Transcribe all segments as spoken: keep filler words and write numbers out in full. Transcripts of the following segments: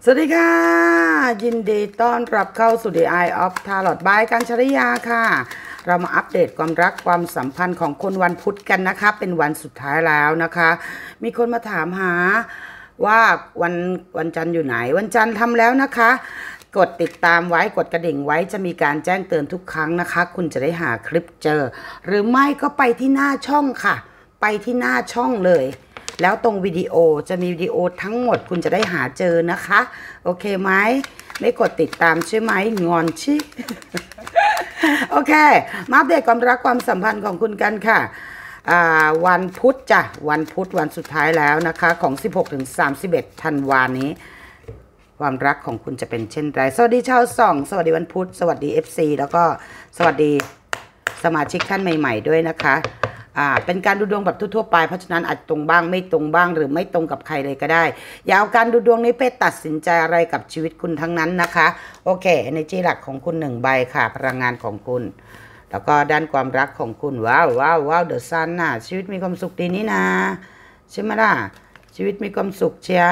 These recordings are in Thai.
สวัสดีค่ะยินดีต้อนรับเข้าสู่ The Eye of Tarot บายกัญชริยาค่ะเรามาอัปเดตความรักความสัมพันธ์ของคนวันพุธกันนะคะเป็นวันสุดท้ายแล้วนะคะมีคนมาถามหาว่าวันวันจันทร์อยู่ไหนวันจันทร์ทำแล้วนะคะกดติดตามไว้กดกระดิ่งไว้จะมีการแจ้งเตือนทุกครั้งนะคะคุณจะได้หาคลิปเจอหรือไม่ก็ไปที่หน้าช่องค่ะไปที่หน้าช่องเลยแล้วตรงวิดีโอจะมีวิดีโอทั้งหมดคุณจะได้หาเจอนะคะโอเคไหมไม่กดติดตามใช่ไหมงอนชิโอเคมาอัปเดตความรักความสัมพันธ์ของคุณกันค่ะวันพุธจ้ะวันพุธวันสุดท้ายแล้วนะคะของ สิบหกถึงสามสิบเอ็ด ธันวาคมนี้ความรักของคุณจะเป็นเช่นไรสวัสดีชาวส่องสวัสดีวันพุธสวัสดี เอฟ ซี แล้วก็สวัสดีสมาชิกท่านใหม่ๆด้วยนะคะอ่าเป็นการดูดวงแบบทั่วๆไปเพราะฉะนั้นอาจตรงบ้างไม่ตรงบ้างหรือไม่ตรงกับใครเลยก็ได้อย่าเอาการดูดวงนี้ไปตัดสินใจอะไรกับชีวิตคุณทั้งนั้นนะคะโอเค energy หลักของคุณหนึ่งใบค่ะพลังงานของคุณแล้วก็ด้านความรักของคุณว้าวว้าวว้าวเดอะซันน่ะชีวิตมีความสุขดีนี่นะใช่ไหมล่ะชีวิตมีความสุขเชีย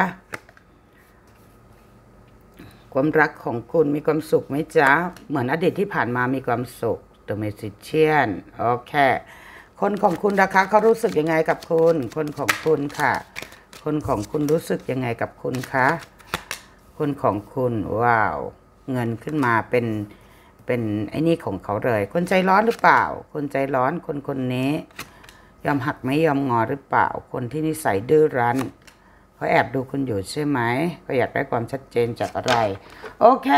ความรักของคุณมีความสุขไหมจ๊ะเหมือนอดีตที่ผ่านมามีความสุข The Magician โอเคคนของคุณนะคะเขารู้สึกยังไงกับคุณคนของคุณค่ะคนของคุณรู้สึกยังไงกับคุณคะคนของคุณว้าวเงินขึ้นมาเป็นเป็นไอ้นี่ของเขาเลยคนใจร้อนหรือเปล่าคนใจร้อนคนคนนี้ยอมหักไม่ยอมงอหรือเปล่าคนที่นิสัยดื้อรั้นเขาแอบดูคุณอยู่ใช่ไหมเขาอยากได้ความชัดเจนจากอะไรโอเค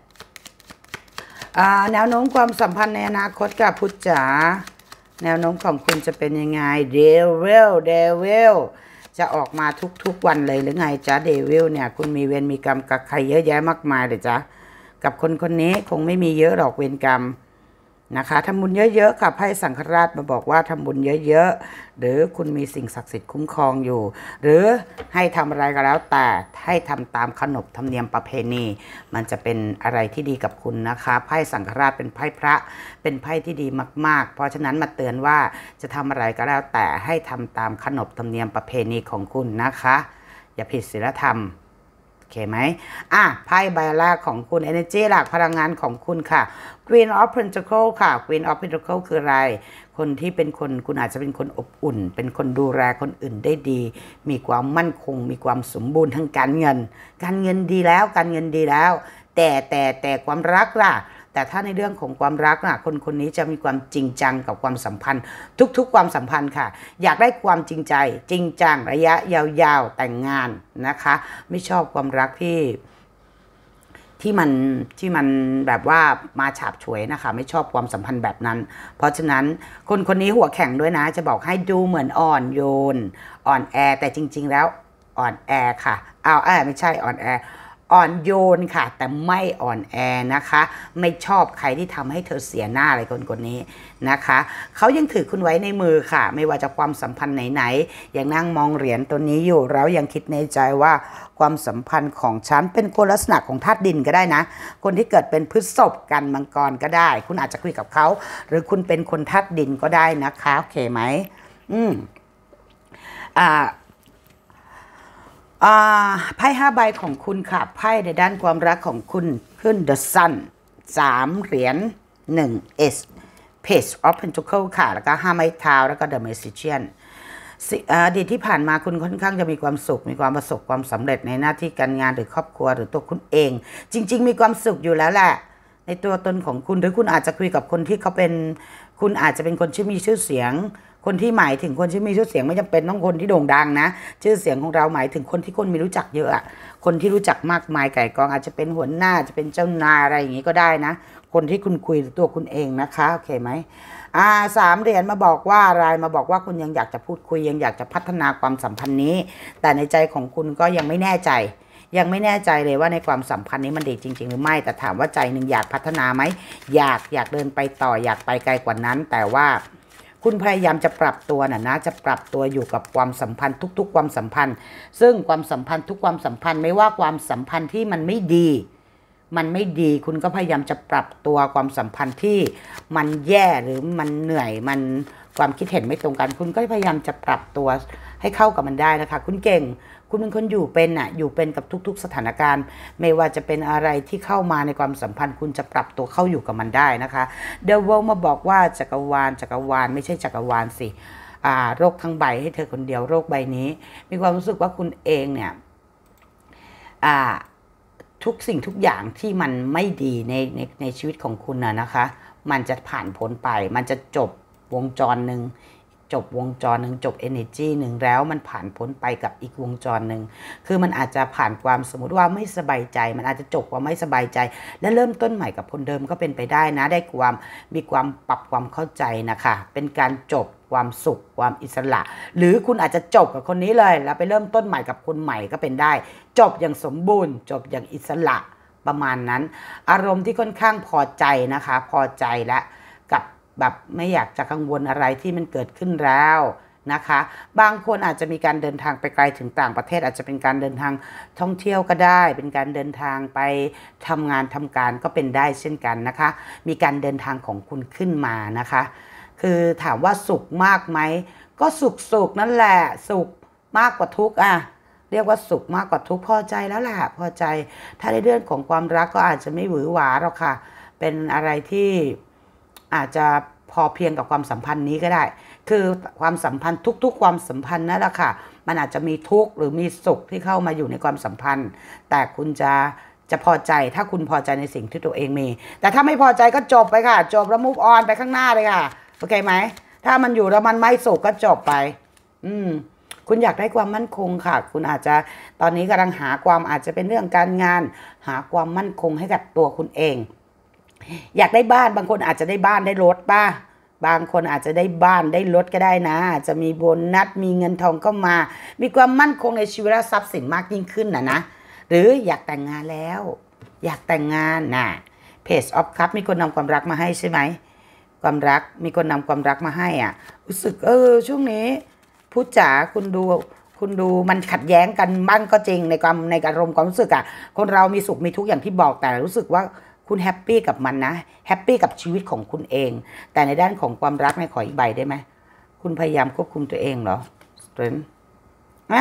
อ่าแนวโน้มความสัมพันธ์ในอนาคตกับพุทธจ๋าแนวโน้มของคุณจะเป็นยังไงเดวิลเดวิลจะออกมาทุกๆวันเลยหรือไงจ๊ะเดวิลเนี่ยคุณมีเวรมีกรรมกับใครเยอะแยะมากมายเลยจ๊ะกับคนคนนี้คงไม่มีเยอะหรอกเวรกรรมนะคะทำบุญเยอะๆค่ะไพ่สังฆราชมาบอกว่าทำบุญเยอะๆหรือคุณมีสิ่งศักดิ์สิทธิ์คุ้มครองอยู่หรือให้ทำอะไรก็แล้วแต่ให้ทำตามขนบธรรมเนียมประเพณีมันจะเป็นอะไรที่ดีกับคุณนะคะไพ่สังฆราชเป็นไพ่พระเป็นไพ่ที่ดีมากๆเพราะฉะนั้นมาเตือนว่าจะทำอะไรก็แล้วแต่ให้ทำตามขนบธรรมเนียมประเพณีของคุณนะคะอย่าผิดศีลธรรมโอเคไหมอ่ะไพ่ใบแรกของคุณ energy หลักพลังงานของคุณค่ะ Queen of Pentacles ค่ะ Queen of Pentacles คืออะไรคนที่เป็นคนคุณอาจจะเป็นคนอบอุ่นเป็นคนดูแลคนอื่นได้ดีมีความมั่นคงมีความสมบูรณ์ทางการเงินการเงินดีแล้วการเงินดีแล้วแต่แต่แต่ความรักล่ะแต่ถ้าในเรื่องของความรักน่ะคนคนนี้จะมีความจริงจังกับความสัมพันธ์ทุกๆความสัมพันธ์ค่ะอยากได้ความจริงใจจริงจังระยะยาวๆแต่งงานนะคะไม่ชอบความรักที่ที่มันที่มันแบบว่ามาฉาบฉวยนะคะไม่ชอบความสัมพันธ์แบบนั้นเพราะฉะนั้นคนคนนี้หัวแข็งด้วยนะจะบอกให้ดูเหมือนอ่อนโยนอ่อนแอแต่จริงๆแล้วอ่อนแอค่ะอ้าวแอไม่ใช่อ่อนแออ่อนโยนค่ะแต่ไม่อ่อนแอนะคะไม่ชอบใครที่ทำให้เธอเสียหน้าอะไรคนคนนี้นะคะเขายังถือคุณไว้ในมือค่ะไม่ว่าจะความสัมพันธ์ไหนๆยังนั่งมองเหรียญตัวนี้อยู่แล้วยังคิดในใจว่าความสัมพันธ์ของฉันเป็นคนลักษณะของธาตุดินก็ได้นะคนที่เกิดเป็นพฤษภกันมังกรก็ได้คุณอาจจะคุยกับเขาหรือคุณเป็นคนธาตุดินก็ได้นะคะโอเคไหมอืมอ่าไพ่ห้าใบของคุณค่ะไพ่ในด้านความรักของคุณขึ้น The Sun สามเหรียญหนึ่ง S Page of Pentacles ค่ะแล้วก็ห้าไม้เท้าแล้วก็ The Magician อดีตที่ผ่านมาคุณค่อนข้างจะมีความสุขมีความประสบความสำเร็จในหน้าที่การงานหรือครอบครัวหรือตัวคุณเองจริงๆมีความสุขอยู่แล้วแหละในตัวตนของคุณหรือคุณอาจจะคุยกับคนที่เขาเป็นคุณอาจจะเป็นคนที่มีชื่อเสียงคนที่หมายถึงคนที่มีชื่อเสียงไม่จำเป็นต้องคนที่โด่งดังนะชื่อเสียงของเราหมายถึงคนที่คนมีรู้จักเยอะอะคนที่รู้จักมากมายไก่กองอาจจะเป็นหัวหน้าจะเป็นเจ้านายอะไรอย่างนี้ก็ได้นะคนที่คุณคุยตัวคุณเองนะคะโอเคไหมอ่าสามเหรียญมาบอกว่าอะไรมาบอกว่าคุณยังอยากจะพูดคุยยังอยากจะพัฒนาความสัมพันธ์นี้แต่ในใจของคุณก็ยังไม่แน่ใจยังไม่แน่ใจเลยว่าในความสัมพันธ์นี้มันดีจริงๆหรือไม่แต่ถามว่าใจหนึ่งอยากพัฒนาไหมอยากอยากเดินไปต่ออยากไปไกลกว่านั้นแต่ว่าคุณพยายามจะปรับตัวน่ะนะจะปรับตัวอยู่กับความสัมพันธ์ทุกๆความสัมพันธ์ซึ่งความสัมพันธ์ทุกความสัมพันธ์ไม่ว่าความสัมพันธ์ที่มันไม่ดีมันไม่ดีคุณก็พยายามจะปรับตัวความสัมพันธ์ที่มันแย่หรือมันเหนื่อยมันความคิดเห็นไม่ตรงกันคุณก็พยายามจะปรับตัวให้เข้ากับมันได้นะคะคุณเก่งคุณเป็นคนอยู่เป็นน่ะอยู่เป็นกับทุกๆสถานการณ์ไม่ว่าจะเป็นอะไรที่เข้ามาในความสัมพันธ์คุณจะปรับตัวเข้าอยู่กับมันได้นะคะเดวิลมาบอกว่าจักรวาลจักรวาลไม่ใช่จักรวาลสิอ่าโรคทั้งใบให้เธอคนเดียวโรคใบนี้มีความรู้สึกว่าคุณเองเนี่ยอ่าทุกสิ่งทุกอย่างที่มันไม่ดีในในในชีวิตของคุณนะนะคะมันจะผ่านพ้นไปมันจะจบวงจรหนึ่งจบวงจรหนึ่งจบ energy หนึ่งแล้วมันผ่านพ้นไปกับอีกวงจรหนึ่งคือมันอาจจะผ่านความสมมติว่าไม่สบายใจมันอาจจะจบความไม่สบายใจและเริ่มต้นใหม่กับคนเดิมก็เป็นไปได้นะได้ความมีความปรับความเข้าใจนะคะเป็นการจบความสุขความอิสระหรือคุณอาจจะจบกับคนนี้เลยแล้วไปเริ่มต้นใหม่กับคนใหม่ก็เป็นได้จบอย่างสมบูรณ์จบอย่างอิสระประมาณนั้นอารมณ์ที่ค่อนข้างพอใจนะคะพอใจและกับแบบไม่อยากจะกังวลอะไรที่มันเกิดขึ้นแล้วนะคะบางคนอาจจะมีการเดินทางไปไกลถึงต่างประเทศอาจจะเป็นการเดินทางท่องเที่ยวก็ได้เป็นการเดินทางไปทำงานทำการก็เป็นได้เช่นกันนะคะมีการเดินทางของคุณขึ้นมานะคะคือถามว่าสุขมากไหมก็สุขสุขนั่นแหละสุขมากกว่าทุกข์อ่ะเรียกว่าสุขมากกว่าทุกข์พอใจแล้วแหละพอใจถ้าในเรื่องของความรักก็อาจจะไม่หวือหวาหรอกค่ะเป็นอะไรที่อาจจะพอเพียงกับความสัมพันธ์นี้ก็ได้คือความสัมพันธ์ทุกๆความสัมพันธ์นั่นแหละค่ะมันอาจจะมีทุกข์หรือมีสุขที่เข้ามาอยู่ในความสัมพันธ์แต่คุณจะจะพอใจถ้าคุณพอใจในสิ่งที่ตัวเองมีแต่ถ้าไม่พอใจก็จบไปค่ะจบแล้ว move on ไปข้างหน้าเลยค่ะโอเคไหมถ้ามันอยู่แล้วมันไม่สุขก็จบไปอืมคุณอยากได้ความมั่นคงค่ะคุณอาจจะตอนนี้กำลังหาความอาจจะเป็นเรื่องการงานหาความมั่นคงให้กับตัวคุณเองอยากได้บ้านบางคนอาจจะได้บ้านได้รถป่ะบางคนอาจจะได้บ้านได้รถก็ได้นะอาจจะมีโบนัสมีเงินทองเข้ามามีความมั่นคงในชีวิตและทรัพย์สินมากยิ่งขึ้นนะนะหรืออยากแต่งงานแล้วอยากแต่งงานน่ะ Page of Cups มีคนนำความรักมาให้ใช่ไหมความรักมีคนนำความรักมาให้อ่ะรู้สึกเออช่วงนี้พูดจ๋าคุณดูคุณดูมันขัดแย้งกันบ้างก็จริงในความในอารมณ์ความรู้สึกอ่ะคนเรามีสุขมีทุกข์อย่างที่บอกแต่รู้สึกว่าคุณแฮปปี้กับมันนะแฮปปี้กับชีวิตของคุณเองแต่ในด้านของความรักในขออีกใบได้ไหมคุณพยายามควบคุมตัวเองเหรอ Strength อ่า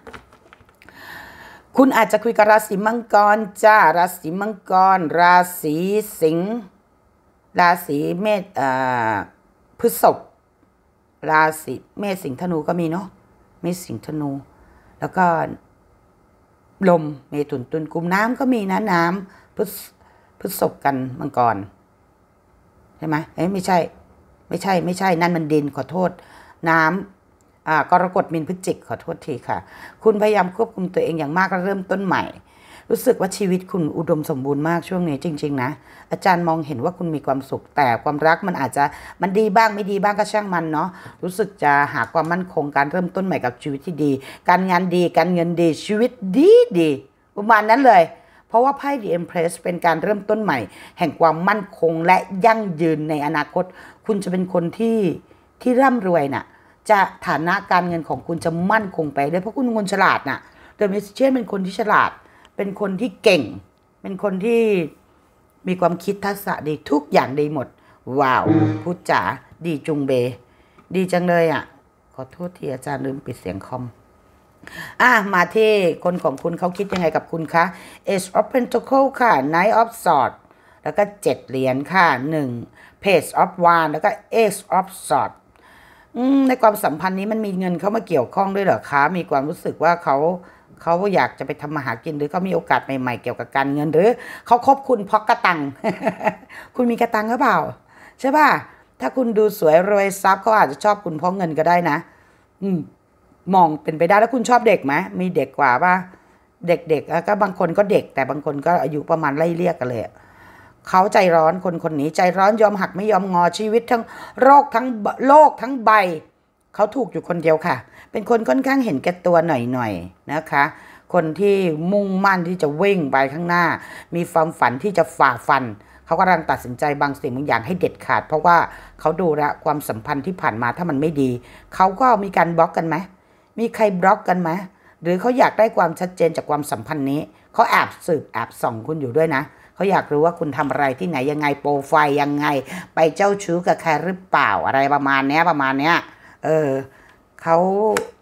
คุณอาจจะคุยกับราศีมังกรจ้าราศีมังกรราศีสิงห์ราศีเมษอ่าพฤษภราศีเมษสิงห์ธนูก็มีเนาะเมษสิงห์ธนูแล้วก็ลมเมถุนตุลกุมน้ำก็มีนะน้ำพฤษพฤษภกันมังกรใช่ไหมเอ้ยไม่ใช่ไม่ใช่ไม่ใช่นั่นมันดินขอโทษน้ำอ่ากรกฎมีนพฤศจิกขอโทษทีค่ะคุณพยายามควบคุมตัวเองอย่างมากแล้วเริ่มต้นใหม่รู้สึกว่าชีวิตคุณอุดมสมบูรณ์มากช่วงนี้จริงๆนะอาจารย์มองเห็นว่าคุณมีความสุขแต่ความรักมันอาจจะมันดีบ้างไม่ดีบ้างก็ช่างมันเนาะรู้สึกจะหาความมั่นคงการเริ่มต้นใหม่กับชีวิตที่ดีการงานดีการเงินดีชีวิตดีดีประมาณนั้นเลยเพราะว่าไพ่ The Empress เป็นการเริ่มต้นใหม่แห่งความมั่นคงและยั่งยืนในอนาคตคุณจะเป็นคนที่ที่ร่ำรวยน่ะจะฐานะการเงินของคุณจะมั่นคงไปเลยเพราะคุณเป็นคนฉลาดน่ะเดอะเมจิเชียนเป็นคนที่ฉลาดเป็นคนที่เก่งเป็นคนที่มีความคิดทักษะดีทุกอย่างดีหมดว้าวพูดจ๋าดีจุงเบดีจังเลยอ่ะขอโทษทีอาจารย์ลืมปิดเสียงคอมอ่ะมาที่คนของคุณเขาคิดยังไงกับคุณคะ Ace of Pentacles ค่ะ Knight of Swords แล้วก็เจ็ดเหรียญค่ะหนึ่ง Page of Wands แล้วก็ Ace of Swords ในความสัมพันธ์นี้มันมีเงินเข้ามาเกี่ยวข้องด้วยเหรอคะมีความรู้สึกว่าเขาเขาอยากจะไปทำมาหากินหรือเขามีโอกาสใหม่ๆเกี่ยวกับการเงินหรือเขาคบคุณเพราะกระตัง คุณมีกระตังหรือเปล่าใช่ป่ะถ้าคุณดูสวยรวยทรัพย์เขาอาจจะชอบคุณเพราะเงินก็ได้นะอืมมองเป็นไปได้แล้วคุณชอบเด็กไหมมีเด็กกว่าป่ะเด็กๆก็บางคนก็เด็กแต่บางคนก็อายุประมาณไล่เลี่ยกันเลยเขาใจร้อนคนคนนี้ใจร้อนยอมหักไม่ยอมงอชีวิตทั้งโรคทั้งโลกทั้งใบเขาถูกอยู่คนเดียวค่ะเป็นคนค่อนข้างเห็นแก่ตัวหน่อยๆนะคะคนที่มุ่งมั่นที่จะวิ่งไปข้างหน้ามีความฝันที่จะฝ่าฟันเขากำลังตัดสินใจบางสิ่งบางอย่างให้เด็ดขาดเพราะว่าเขาดูแลความสัมพันธ์ที่ผ่านมาถ้ามันไม่ดีเขาก็มีการบล็อกกันไหมมีใครบล็อกกันไหมหรือเขาอยากได้ความชัดเจนจากความสัมพันธ์นี้เขาแอบสืบแอบส่องคุณอยู่ด้วยนะเขาอยากรู้ว่าคุณทำอะไรที่ไหนยังไงโปรไฟล์ยังไงไปเจ้าชู้กับใครหรือเปล่าอะไรประมาณเนี้ยประมาณเนี้ยเออเขา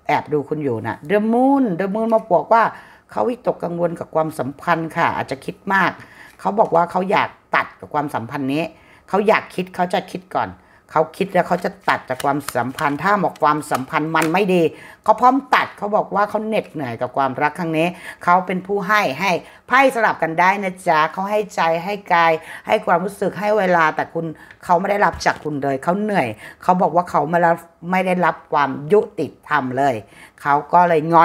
แอบดูคุณอยู่นะ The Moon The Moon มาบอกว่าเขาวิตกกังวลกับความสัมพันธ์ค่ะอาจจะคิดมากเขาบอกว่าเขาอยากตัดกับความสัมพันธ์นี้เขาอยากคิดเขาจะคิดก่อนเขาคิดแล้วเขาจะตัดจากความสัมพันธ์ถ้าบอกความสัมพันธ์มันไม่ดีเขาพร้อมตัดเขาบอกว่าเขาเหน็ดเหนื่อยกับความรักครั้งนี้เขาเป็นผู้ให้ให้ไพ่สลับกันได้นะจ๊ะเขาให้ใจให้กายให้ความรู้สึกให้เวลาแต่คุณเขาไม่ได้รับจากคุณเลยเขาเหนื่อยเขาบอกว่าเขาไม่รับไม่ได้รับความยุติธรรมเลยเขาก็เลยงอน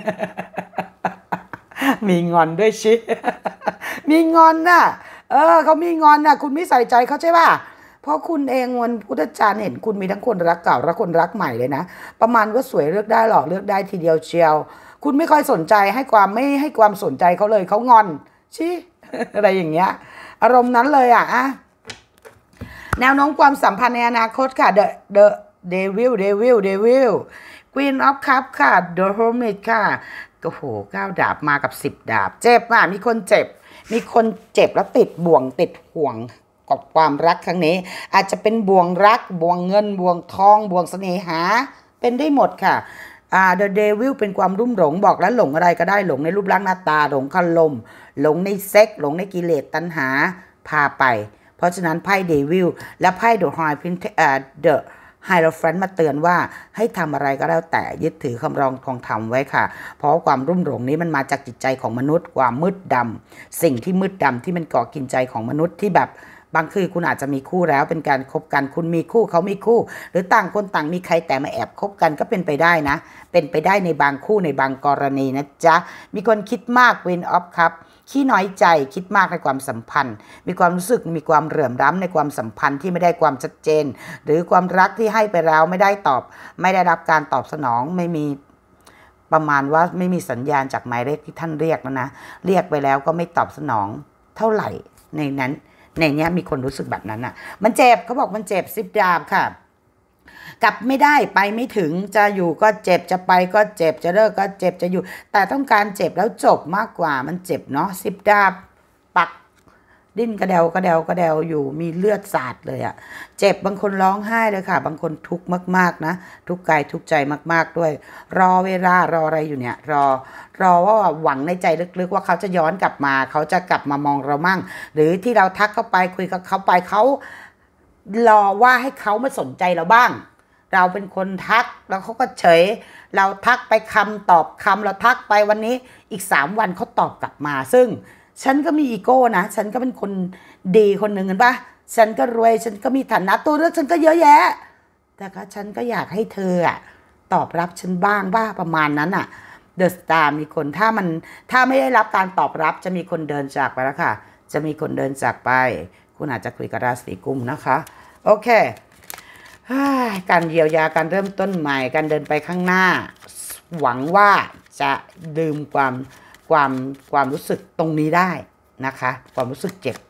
มีงอนด้วยชิ มีงอนน่ะเออเขามีงอนน่ะคุณไม่ใส่ใจเขาใช่ป่ะเพราะคุณเองวันพุทธจารย์เห็นคุณมีทั้งคนรักเก่าและคนรักใหม่เลยนะประมาณว่าสวยเลือกได้หรอกเลือกได้ทีเดียวเชียวคุณไม่ค่อยสนใจให้ความไม่ให้ความสนใจเขาเลยเขางอนชิ อะไรอย่างเงี้ยอารมณ์นั้นเลยอ่ะอะแนวโน้มความสัมพันธ์ในอนาคตค่ะ the the devil devil devil queen of cup ค่ะ the hermit ค่ะโอ้โหเก้าดาบมากับสิบดาบเจ็บอ่ะมีคนเจ็บมีคนเจ็บแล้วติดบ่วงติดห่วงกับความรักครั้งนี้อาจจะเป็นบ่วงรักบ่วงเงินบ่วงทองบ่วงเสน่หาเป็นได้หมดค่ะอ่า the devil เป็นความรุ่มหลงบอกแล้วหลงอะไรก็ได้หลงในรูปร่างหน้าตาหลงคารมหลงในเซ็กหลงในกิเลสตัณหาพาไปเพราะฉะนั้นไพ่เดวิลและไพ่เดอะไฮพินเอ่อเดอะไฮโรแฟนต์มาเตือนว่าให้ทำอะไรก็แล้วแต่ยึดถือคำรองของธรรมไว้ค่ะเพราะความรุ่มหลงนี้มันมาจากจิตใจของมนุษย์ความมืดดำสิ่งที่มืดดำที่มันก่อกินใจของมนุษย์ที่แบบบางคือคุณอาจจะมีคู่แล้วเป็นการคบกันคุณมีคู่เขามีคู่หรือต่างคนต่างมีใครแต่มาแอบคบกันก็เป็นไปได้นะเป็นไปได้ในบางคู่ในบางกรณีนะจ๊ะมีคนคิดมาก Queen of Cups ขี้น้อยใจคิดมากในความสัมพันธ์มีความรู้สึกมีความเหลื่อมล้ำในความสัมพันธ์ที่ไม่ได้ความชัดเจนหรือความรักที่ให้ไปแล้วไม่ได้ตอบไม่ได้รับการตอบสนองไม่มีประมาณว่าไม่มีสัญญาณจากหมายเลขที่ท่านเรียกนะนะเรียกไปแล้วก็ไม่ตอบสนองเท่าไหร่ในนั้นในเนี้ยมีคนรู้สึกแบบนั้นอ่ะมันเจ็บเขาบอกมันเจ็บสิบดาบค่ะกลับไม่ได้ไปไม่ถึงจะอยู่ก็เจ็บจะไปก็เจ็บจะเลิกก็เจ็บจะอยู่แต่ต้องการเจ็บแล้วจบมากกว่ามันเจ็บเนาะสิบดาบปักดิ้นกระเดวกระเดวกระเดวอยู่มีเลือดสาดเลยอะเจ็บบางคนร้องไห้เลยค่ะบางคนทุกข์มากๆนะทุกข์กายทุกข์ใจมากๆด้วยรอเวลารออะไรอยู่เนี่ยรอรอว่าหวังในใจลึกๆว่าเขาจะย้อนกลับมาเขาจะกลับมามองเรามั่งหรือที่เราทักเข้าไปคุยกับเขาไปเขารอว่าให้เขามาสนใจเราบ้างเราเป็นคนทักแล้วเขาก็เฉยเราทักไปคำตอบคำเราทักไปวันนี้อีกสามวันเขาตอบกลับมาซึ่งฉันก็มีอีโก้นะฉันก็เป็นคนดีคนหนึ่งเห็นปะฉันก็รวยฉันก็มีฐานะตัวเลือกฉันก็เยอะแยะแต่ก็ฉันก็อยากให้เธออะตอบรับฉันบ้างบ้าประมาณนั้นอะเดอะสตาร์มีคนถ้ามันถ้าไม่ได้รับการตอบรับจะมีคนเดินจากไปแล้วค่ะจะมีคนเดินจากไปคุณอาจจะคุยกับราศีกุมนะคะโอเคการเยียวยาการเริ่มต้นใหม่การเดินไปข้างหน้าหวังว่าจะลืมความความความรู้สึกตรงนี้ได้นะคะความรู้สึกเจ็บ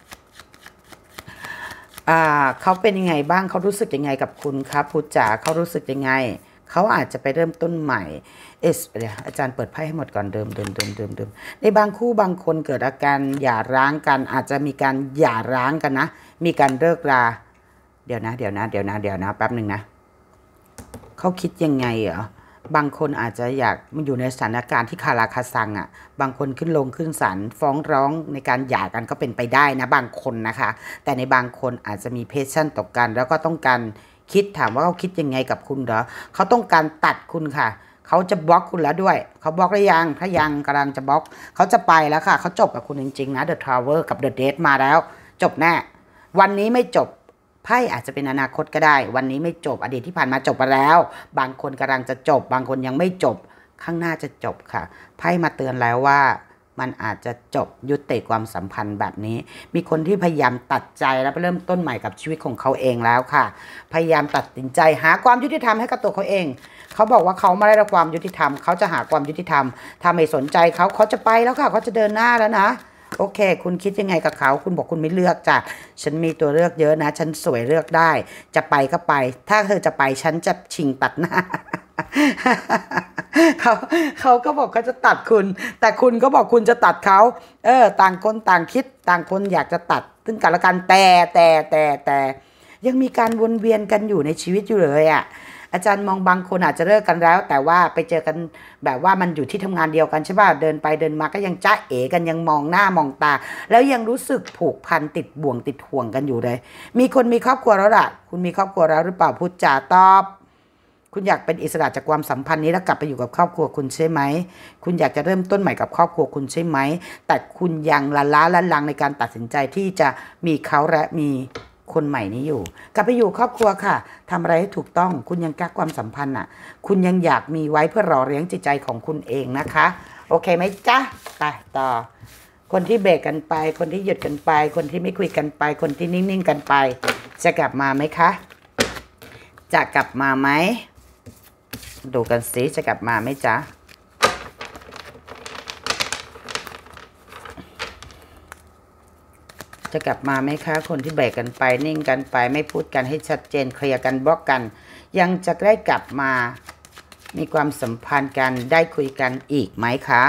อ่าเขาเป็นยังไงบ้างเขารู้สึกยังไงกับคุณครับพุทธจ๋าเขารู้สึกยังไงเขาอาจจะไปเริ่มต้นใหม่เอสเดี๋ยวอาจารย์เปิดไพ่ให้หมดก่อนเดิมเดิมเดิมเดิมเดิมในบางคู่บางคนเกิดอาการหย่าร้างกันอาจจะมีการหย่าร้างกันนะมีการเลิกราเดี๋ยวนะเดี๋ยวนะเดี๋ยวนะเดี๋ยวนะแป๊บหนึ่งนะเขาคิดยังไงเหรอบางคนอาจจะอยากมันอยู่ในสถานการณ์ที่คาราคาซังอ่ะบางคนขึ้นลงขึ้นศาลฟ้องร้องในการหย่ากันก็เป็นไปได้นะบางคนนะคะแต่ในบางคนอาจจะมีเพชชั่นต่อกันแล้วก็ต้องการคิดถามว่าเขาคิดยังไงกับคุณเหรอเขาต้องการตัดคุณค่ะเขาจะบล็อกคุณแล้วด้วยเขาบล็อกหรือยังถ้ายังกำลังจะบล็อกเขาจะไปแล้วค่ะเขาจบกับคุณจริงๆนะ The Tower กับ The Death มาแล้วจบแน่วันนี้ไม่จบไพ่อาจจะเป็นอนาคตก็ได้วันนี้ไม่จบอดีตที่ผ่านมาจบไปแล้วบางคนกำลังจะจบบางคนยังไม่จบข้างหน้าจะจบค่ะไพ่มาเตือนแล้วว่ามันอาจจะจบยุติความสัมพันธ์แบบนี้มีคนที่พยายามตัดใจแล้วไปเริ่มต้นใหม่กับชีวิตของเขาเองแล้วค่ะพยายามตัดสินใจหาความยุติธรรมให้กับตัวเขาเองเขาบอกว่าเขาไม่ได้รับความยุติธรรมเขาจะหาความยุติธรรมถ้าไม่สนใจเขาเขาจะไปแล้วค่ะเขาจะเดินหน้าแล้วนะโอเคคุณคิดยังไงกับเขาคุณบอกคุณไม่เลือกจ้ะฉันมีตัวเลือกเยอะนะฉันสวยเลือกได้จะไปก็ไปถ้าเธอจะไปฉันจะชิงตัดหน้า เขาเขาก็บอกเขาจะตัดคุณแต่คุณก็บอกคุณจะตัดเขาเออต่างคนต่างคิดต่างคนอยากจะตัดซึ่งกันและกันแต่แต่แต่แต่ยังมีการวนเวียนกันอยู่ในชีวิตอยู่เลยอ่ะอาจารย์มองบางคนอาจจะเลิกกันแล้วแต่ว่าไปเจอกันแบบว่ามันอยู่ที่ทำงานเดียวกันใช่ป่ะเดินไปเดินมาก็ยังจ้าเอ๋กันยังมองหน้ามองตาแล้วยังรู้สึกผูกพันติดบ่วงติดห่วงกันอยู่เลยมีคนมีครอบครัวแล้วล่ะคุณมีครอบครัวแล้วหรือเปล่าพูดจาตอบคุณอยากเป็นอิสระจากความสัมพันธ์นี้แล้วกลับไปอยู่กับครอบครัวคุณใช่ไหมคุณอยากจะเริ่มต้นใหม่กับครอบครัวคุณใช่ไหมแต่คุณยังละล้าละลังในการตัดสินใจที่จะมีเขาและมีคนใหม่นี้อยู่กลับไปอยู่ครอบครัวค่ะทำอะไรให้ถูกต้องคุณยังกักความสัมพันธ์อ่ะคุณยังอยากมีไว้เพื่อรอเลี้ยงจิตใจของคุณเองนะคะโอเคไหมจ๊ะไปต่อคนที่เบรกกันไปคนที่หยุดกันไปคนที่ไม่คุยกันไปคนที่นิ่งๆกันไปจะกลับมาไหมคะจะกลับมาไหมดูกันสิจะกลับมาไหมจ๊ะจะกลับมาไหมคะคนที่เบรกกันไปนิ่งกันไปไม่พูดกันให้ชัดเจนเคลียร์กันบล็อกกันยังจะได้กลับมามีความสัมพันธ์กันได้คุยกันอีกไหมคะ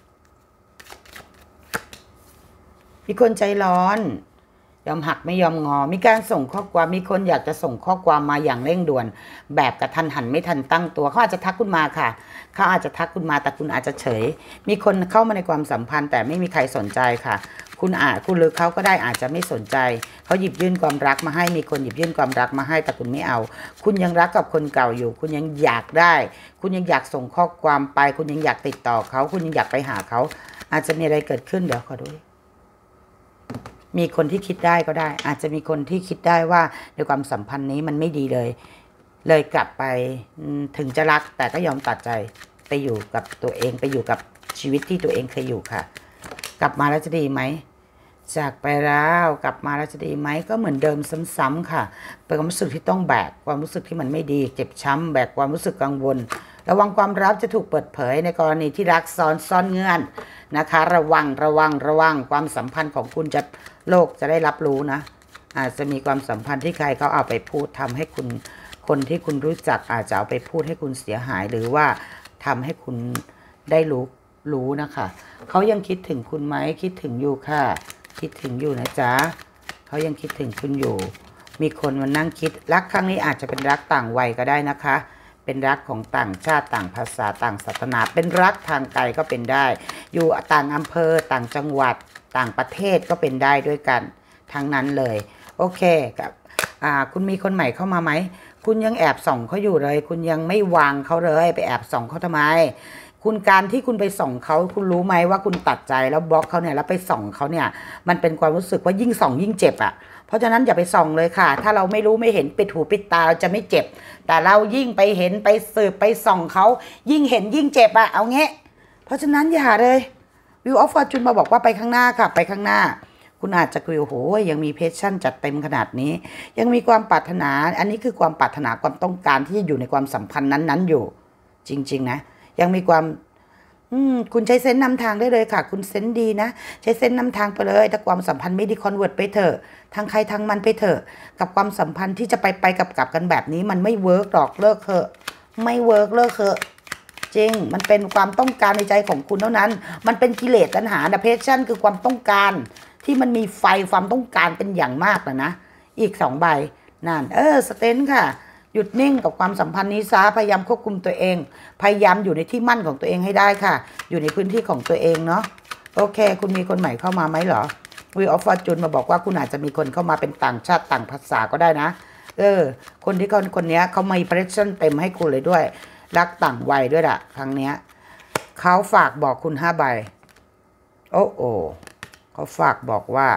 มีคนใจร้อนยอมหักไม่ยอมงอมีการส่งข้อความมีคนอยากจะส่งข้อความมาอย่างเร่งด่วนแบบกระทันหันไม่ทันตั้งตัวเขาอาจจะทักคุณมาค่ะเขาอาจจะทักคุณมาแต่คุณอาจจะเฉยมีคนเข้ามาในความสัมพันธ์แต่ไม่มีใครสนใจค่ะคุณอาจคุณหรือเขาก็ได้อาจจะไม่สนใจเขาหยิบยื่นความรักมาให้มีคนหยิบยื่นความรักมาให้แต่คุณไม่เอาคุณยังรักกับคนเก่าอยู่คุณยังอยากได้คุณยังอยากส่งข้อความไปคุณยังอยากติดต่อเขาคุณยังอยากไปหาเขาอาจจะมีอะไรเกิดขึ้นเดี๋ยวขอดูมีคนที่คิดได้ก็ได้อาจจะมีคนที่คิดได้ว่าในความสัมพันธ์นี้มันไม่ดีเลยเลยกลับไปถึงจะรักแต่ก็ยอมตัดใจไปอยู่กับตัวเองไปอยู่กับชีวิตที่ตัวเองเคยอยู่ค่ะกลับมาแล้วจะดีไหมจากไปแล้วกลับมาแล้วจะดีไหมก็เหมือนเดิมซ้ำๆค่ะเป็นความรู้สึกที่ต้องแบกความรู้สึกที่มันไม่ดีเจ็บช้ำแบกความรู้สึกกังวลระวังความลับจะถูกเปิดเผยในกรณีที่รักซ้อนซ่อนเงื่อนนะคะระวังระวังระวังความสัมพันธ์ของคุณจะโลกจะได้รับรู้นะอาจจะมีความสัมพันธ์ที่ใครเขาเอาไปพูดทำให้คุณคนที่คุณรู้จักอาจจะเอาไปพูดให้คุณเสียหายหรือว่าทำให้คุณได้รู้รู้นะคะเขายังคิดถึงคุณไหมคิดถึงอยู่ค่ะคิดถึงอยู่นะจ๊ะเขายังคิดถึงคุณอยู่มีคนมานั่งคิดรักครั้งนี้อาจจะเป็นรักต่างวัยก็ได้นะคะเป็นรักของต่างชาติต่างภาษาต่างศาสนาเป็นรักทางไกลก็เป็นได้อยู่ต่างอำเภอต่างจังหวัดต่างประเทศก็เป็นได้ด้วยกันทั้งนั้นเลยโอเคกับอ่าคุณมีคนใหม่เข้ามาไหมคุณยังแอบส่องเขาอยู่เลยคุณยังไม่วางเขาเลยไปแอบส่องเขาทำไมคุณการที่คุณไปส่องเขาคุณรู้ไหมว่าคุณตัดใจแล้วบล็อกเขาเนี่ยแล้วไปส่องเขาเนี่ยมันเป็นความรู้สึกว่ายิ่งส่องยิ่งเจ็บอ่ะเพราะฉะนั้นอย่าไปส่องเลยค่ะถ้าเราไม่รู้ไม่เห็นปิดหูปิดตาเราจะไม่เจ็บแต่เรายิ่งไปเห็นไปสืบไปส่องเขายิ่งเห็นยิ่งเจ็บอ่ะเอาเงี้ยเพราะฉะนั้นอย่าเลยวิวออฟฟอร์จูนมาบอกว่าไปข้างหน้าค่ะไปข้างหน้าคุณอาจจะคุยโอ้โหยังมีเพชชั่นจัดเต็มขนาดนี้ยังมีความปรารถนาอันนี้คือความปรารถนาความต้องการที่จะอยู่ในความสัมพันธ์นั้นๆอยู่จริงๆนะยังมีความอืมคุณใช้เซนส์นำทางได้เลยค่ะคุณเซนส์ดีนะใช้เซนส์นำทางไปเลยถ้าความสัมพันธ์ไม่ดีคอนเวิร์ตไปเถอะทางใครทางมันไปเถอะกับความสัมพันธ์ที่จะไปไปกับกับกันแบบนี้มันไม่เวิร์กหรอกเลิกเถอะไม่เวิร์กเลิกเถอะจริงมันเป็นความต้องการในใจของคุณเท่านั้นมันเป็นกิเลสตัณหาเพชชั่นคือความต้องการที่มันมีไฟความต้องการเป็นอย่างมากนะนะอีกสองใบนั่นเออสเตนค่ะหยุดนิ่งกับความสัมพันธ์นี้ซะพยายามควบคุมตัวเองพยายามอยู่ในที่มั่นของตัวเองให้ได้ค่ะอยู่ในพื้นที่ของตัวเองเนาะโอเคคุณมีคนใหม่เข้ามาไหมเหรอวีออฟฟอร์จูนมาบอกว่าคุณอาจจะมีคนเข้ามาเป็นต่างชาติต่างภาษาก็ได้นะเออคนที่คนคนนี้เขามีเพรสชั่นเต็มให้คุณเลยด้วยรักต่างวัยด้วยล่ะครั้งเนี้ยเขาฝากบอกคุณห้าใบโอ้โอเขาฝากบอกว่า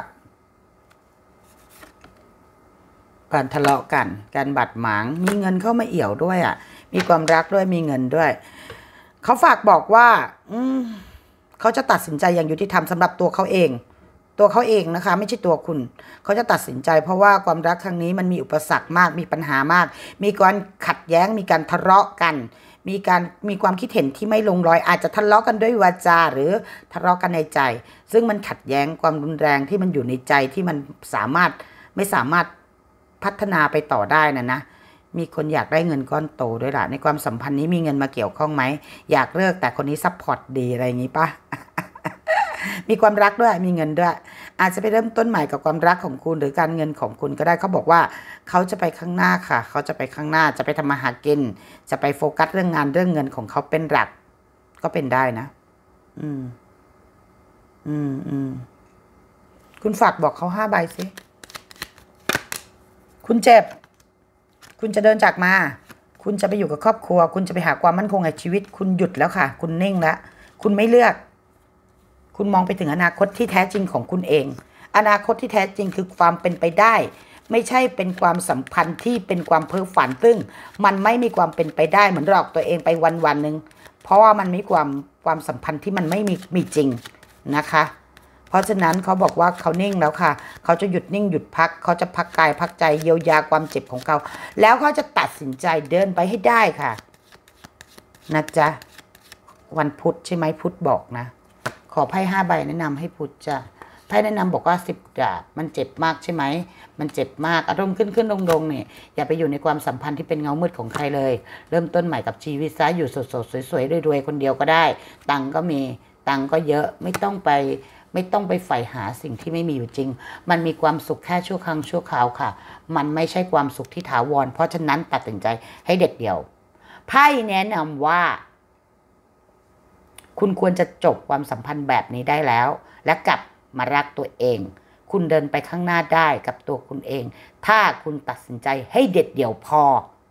การทะเลาะกันการบาดหมางมีเงินเข้ามาเอี่ยวด้วยอ่ะมีความรักด้วยมีเงินด้วยเขาฝากบอกว่าอืมเขาจะตัดสินใจอย่างยุติธรรมสำหรับตัวเขาเองตัวเขาเองนะคะไม่ใช่ตัวคุณเขาจะตัดสินใจเพราะว่าความรักครั้งนี้มันมีอุปสรรคมากมีปัญหามากมีการขัดแย้งมีการทะเลาะกันมีการมีความคิดเห็นที่ไม่ลงรอยอาจจะทะเลาะกันด้วยวาจาหรือทะเลาะกันในใจซึ่งมันขัดแย้งความรุนแรงที่มันอยู่ในใจที่มันสามารถไม่สามารถพัฒนาไปต่อได้นะนะมีคนอยากได้เงินก้อนโตด้วยล่ะในความสัมพันธ์นี้มีเงินมาเกี่ยวข้องไหมอยากเลิกแต่คนนี้ซัพพอร์ตดีอะไรอย่างนี้ปะ มีความรักด้วยมีเงินด้วยอาจจะไปเริ่มต้นใหม่กับความรักของคุณหรือการเงินของคุณก็ได้เขาบอกว่าเขาจะไปข้างหน้าค่ะเขาจะไปข้างหน้าจะไปทำมาหากินจะไปโฟกัสเรื่องงานเรื่องเงินของเขาเป็นหลักก็เป็นได้นะอืมอืมอืมคุณฝากบอกเขาห้าใบสิคุณเจ็บคุณจะเดินจากมาคุณจะไปอยู่กับครอบครัวคุณจะไปหาความมั่นคงในชีวิตคุณหยุดแล้วค่ะคุณนิ่งแล้วคุณไม่เลือกคุณมองไปถึงอนาคตที่แท้จริงของคุณเองอนาคตที่แท้จริงคือความเป็นไปได้ไม่ใช่เป็นความสัมพันธ์ที่เป็นความเพ้อฝันซึ่งมันไม่มีความเป็นไปได้เหมือนหลอกตัวเองไปวันวันหนึ่งเพราะว่ามันมีความความสัมพันธ์ที่มันไม่มีมีจริงนะคะเพราะฉะนั้นเขาบอกว่าเขานิ่งแล้วค่ะเขาจะหยุดนิ่งหยุดพักเขาจะพักกายพักใจเยียวยาความเจ็บของเขาแล้วเขาจะตัดสินใจเดินไปให้ได้ค่ะนะจ๊ะวันพุธใช่ไหมพุธบอกนะขอไพ่ห้าใบแนะนำให้พุธจ้ะไพ่แนะนำบอกว่าสิบดาบมันเจ็บมากใช่ไหมมันเจ็บมากอารมณ์ขึ้นขึ้นลงลงเนี่ยอย่าไปอยู่ในความสัมพันธ์ที่เป็นเงามืดของใครเลยเริ่มต้นใหม่กับชีวิตซะอยู่สดสดสวยๆรวยๆคนเดียวก็ได้ตังก็มีตังก็เยอะไม่ต้องไปไม่ต้องไปใฝ่หาสิ่งที่ไม่มีอยู่จริงมันมีความสุขแค่ชั่วครั้งชั่วคราวค่ะมันไม่ใช่ความสุขที่ถาวรเพราะฉะนั้นตัดสินใจให้เด็ดเดี่ยวไพ่แนะนำว่าคุณควรจะจบความสัมพันธ์แบบนี้ได้แล้วและกลับมารักตัวเองคุณเดินไปข้างหน้าได้กับตัวคุณเองถ้าคุณตัดสินใจให้เด็ดเดี่ยวพอ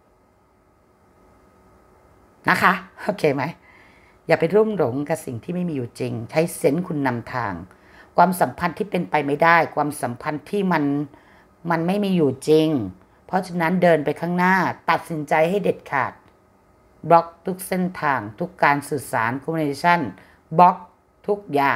นะคะโอเคไหมอย่าไปรุ่มหลงกับสิ่งที่ไม่มีอยู่จริงใช้เซนส์คุณนำทางความสัมพันธ์ที่เป็นไปไม่ได้ความสัมพันธ์ที่มันมันไม่มีอยู่จริงเพราะฉะนั้นเดินไปข้างหน้าตัดสินใจให้เด็ดขาดบล็อกทุกเส้นทางทุกการสื่อสารคอมมิวนิเคชั่นบล็อกทุกอย่าง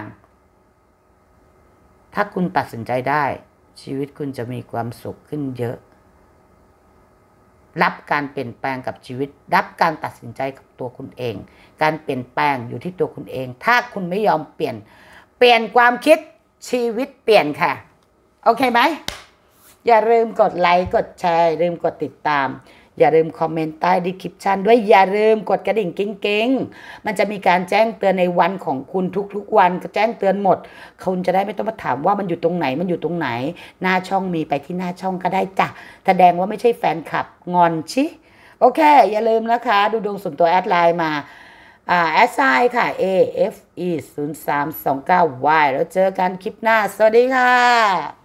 ถ้าคุณตัดสินใจได้ชีวิตคุณจะมีความสุขขึ้นเยอะรับการเปลี่ยนแปลงกับชีวิตรับการตัดสินใจกับตัวคุณเองการเปลี่ยนแปลงอยู่ที่ตัวคุณเองถ้าคุณไม่ยอมเปลี่ยนเปลี่ยนความคิดชีวิตเปลี่ยนค่ะโอเคไหมอย่าลืมกดไลค์กดแชร์อย่าลืมกดติดตามอย่าลืมคอมเมนต์ใต้ดีคริปชั่นด้วยอย่าลืมกดกระดิ่งกิ๊งๆมันจะมีการแจ้งเตือนในวันของคุณทุกๆวันก็แจ้งเตือนหมดคุณจะได้ไม่ต้องมาถามว่ามันอยู่ตรงไหนมันอยู่ตรงไหนหน้าช่องมีไปที่หน้าช่องก็ได้จ้ะแสดงว่าไม่ใช่แฟนคลับงอนชิโอเคอย่าลืมนะคะดูดวงส่วนตัวแอดไลน์มาอ่าแอดไซน์ค่ะ เอ เอฟ อี ศูนย์ สาม สอง เก้า วาย แล้วเจอกันคลิปหน้าสวัสดีค่ะ